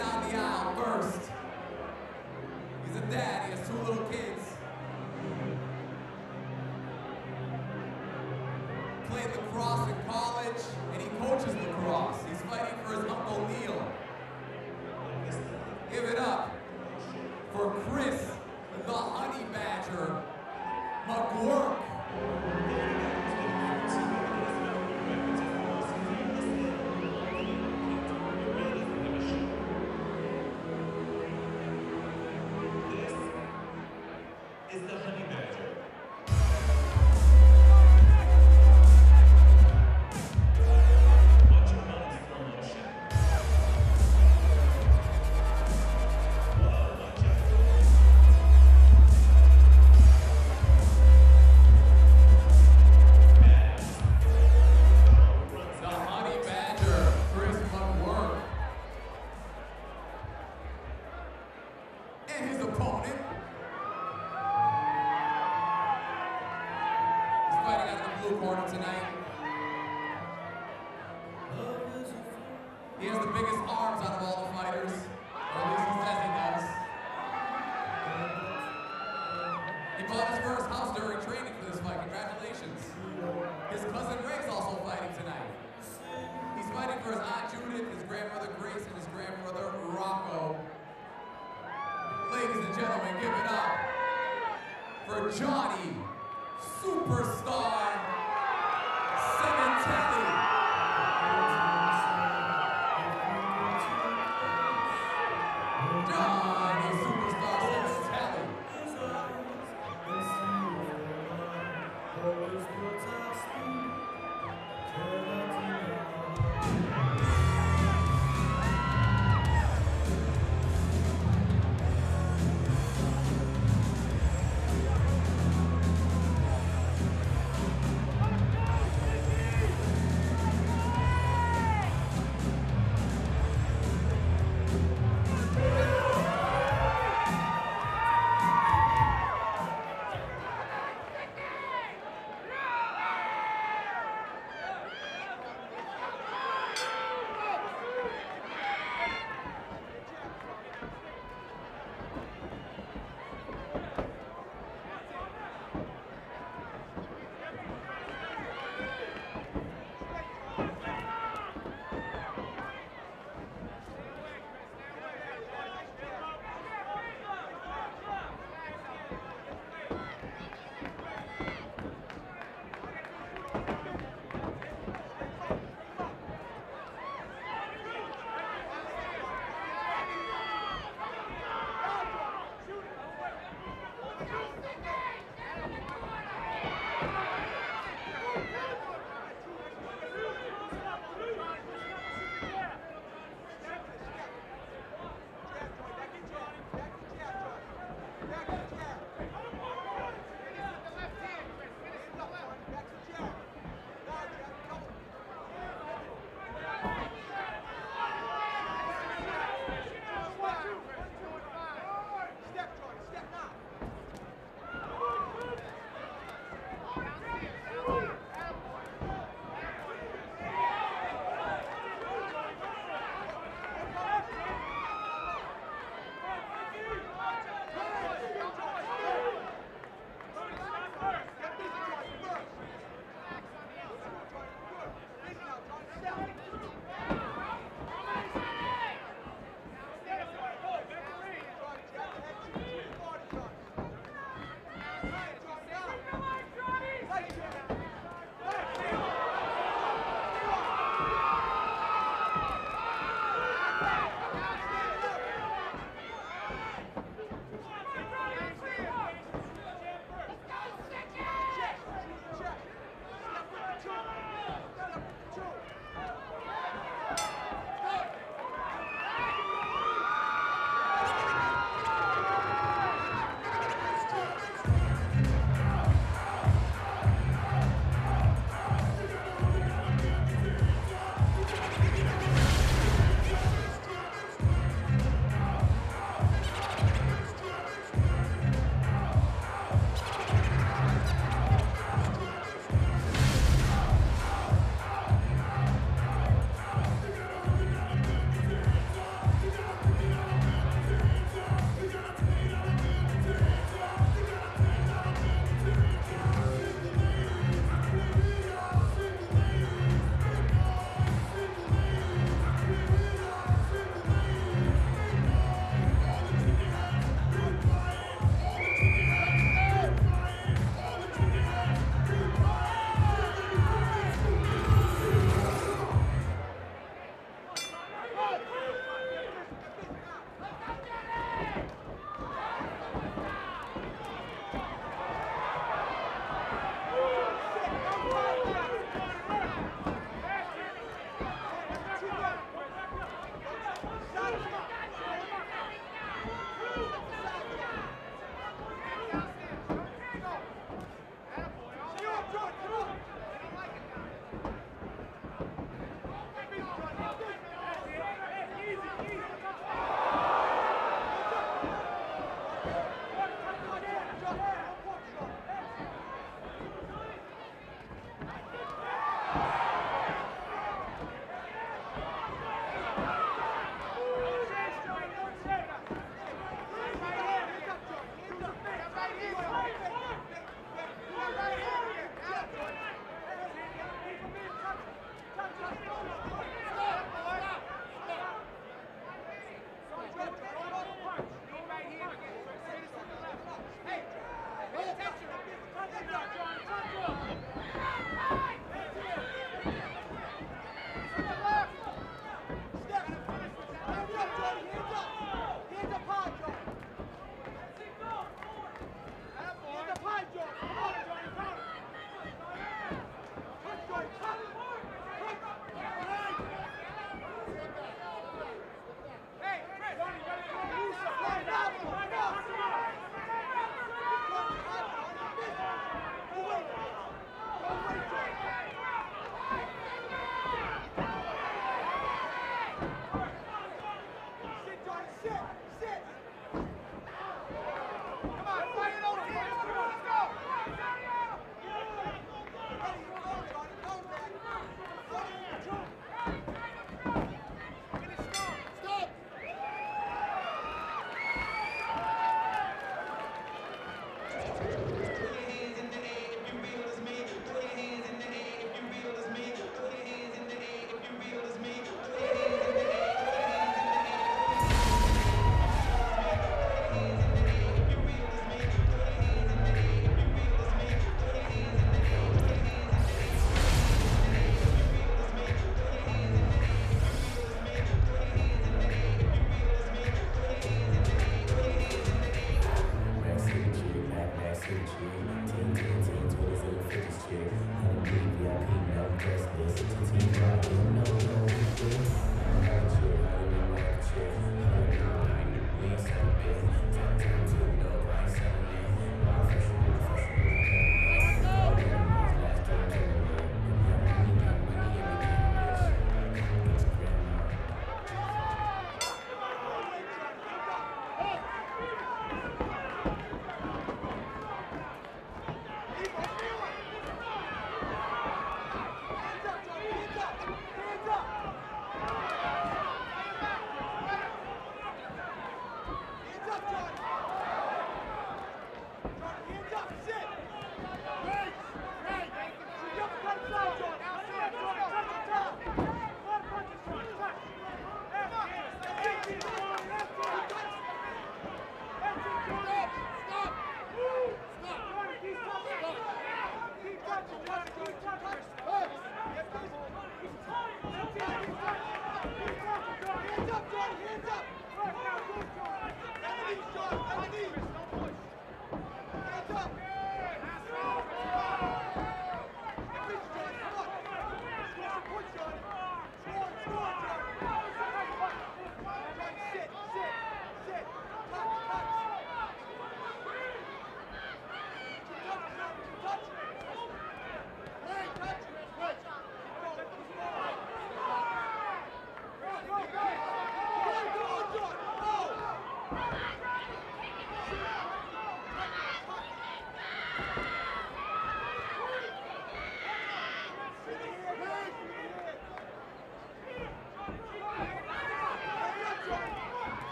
down the aisle first. He's a dad, he has 2 little kids. Played lacrosse in college, and he coaches lacrosse. He's fighting for his Uncle Neil. Give it up for Chris, the Honey Badger, McGuirk. Is the Honey Badger. Watch your mouth in slow motion. Whoa, watch out. The Honey Badger, Chris McGuirk. And his opponent. Fighting out of the blue corner tonight. He has the biggest arms out of all the fighters, or at least he says he does. He bought his first house during training for this fight. Congratulations. His cousin Ray's also fighting tonight. He's fighting for his Aunt Judith, his grandmother Grace, and his grandbrother Rocco. Ladies and gentlemen, give it up for Johnny Superstar Sementelli. Johnny Superstar Sementelli.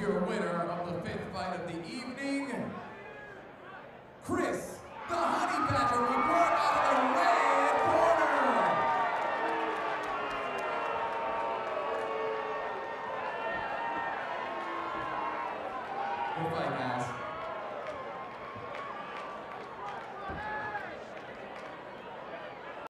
your winner of the 5th fight of the evening, Chris, the Honey Badger, McGuirk out of the red corner. Good fight, guys.